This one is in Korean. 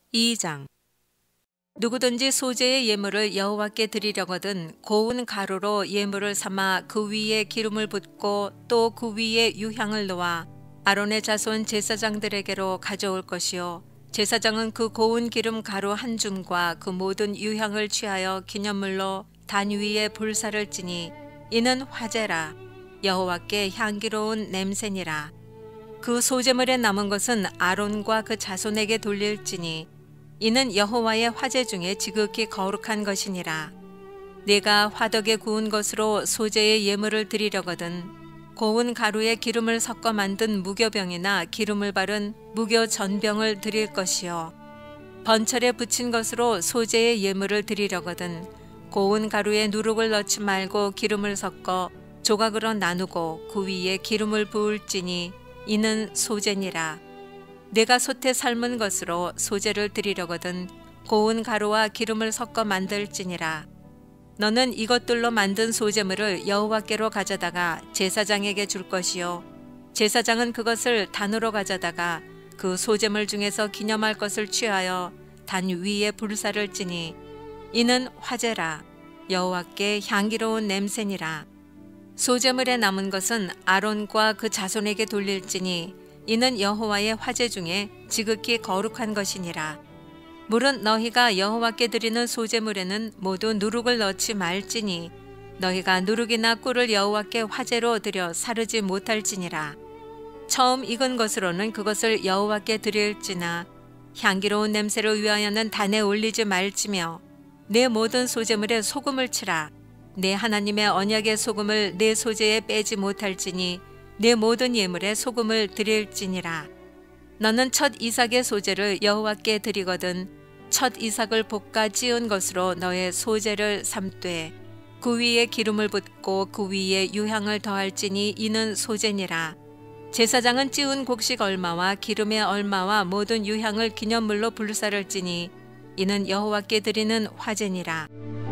2장. 누구든지 소재의 예물을 여호와께 드리려거든 고운 가루로 예물을 삼아 그 위에 기름을 붓고 또 그 위에 유향을 놓아 아론의 자손 제사장들에게로 가져올 것이요 제사장은 그 고운 기름 가루 한 줌과 그 모든 유향을 취하여 기념물로 단 위에 불사를 찌니 이는 화제라. 여호와께 향기로운 냄새니라. 그 소제물에 남은 것은 아론과 그 자손에게 돌릴지니 이는 여호와의 화제 중에 지극히 거룩한 것이니라. 네가 화덕에 구운 것으로 소제의 예물을 드리려거든 고운 가루에 기름을 섞어 만든 무교병이나 기름을 바른 무교 전병을 드릴 것이요 번철에 붙인 것으로 소제의 예물을 드리려거든 고운 가루에 누룩을 넣지 말고 기름을 섞어 조각으로 나누고 그 위에 기름을 부을지니 이는 소제니라. 내가 솥에 삶은 것으로 소제를 드리려거든 고운 가루와 기름을 섞어 만들지니라. 너는 이것들로 만든 소제물을 여호와께로 가져다가 제사장에게 줄 것이요 제사장은 그것을 단으로 가져다가 그 소제물 중에서 기념할 것을 취하여 단 위에 불사를 찌니 이는 화제라. 여호와께 향기로운 냄새니라. 소제물에 남은 것은 아론과 그 자손에게 돌릴지니 이는 여호와의 화제 중에 지극히 거룩한 것이니라. 물은 너희가 여호와께 드리는 소제물에는 모두 누룩을 넣지 말지니 너희가 누룩이나 꿀을 여호와께 화제로 드려 사르지 못할지니라. 처음 익은 것으로는 그것을 여호와께 드릴지나 향기로운 냄새를 위하여는 단에 올리지 말지며 내 모든 소제물에 소금을 치라. 내 하나님의 언약의 소금을 내 소제에 빼지 못할지니 내 모든 예물에 소금을 드릴지니라. 너는 첫 이삭의 소제를 여호와께 드리거든 첫 이삭을 볶아 찌은 것으로 너의 소제를 삼되 그 위에 기름을 붓고 그 위에 유향을 더할지니 이는 소제니라. 제사장은 찌은 곡식 얼마와 기름의 얼마와 모든 유향을 기념물로 불사를 찌니 이는 여호와께 드리는 화제니라.